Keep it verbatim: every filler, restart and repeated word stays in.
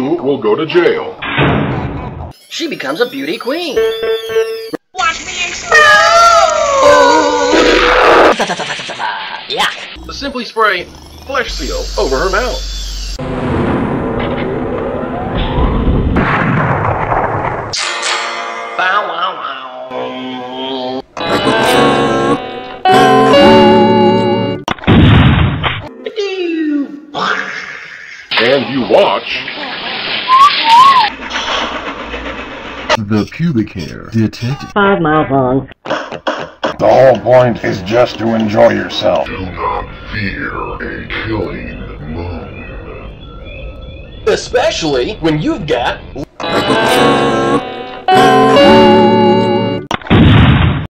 you will go to jail. She becomes a beauty queen. Watch me explode! Yeah. Simply spray Flesh Seal over her mouth. Bow wow wow. And you watch The pubic hair detected. Five miles long. The whole point is just to enjoy yourself. Do not fear a killing moon. Especially when you've got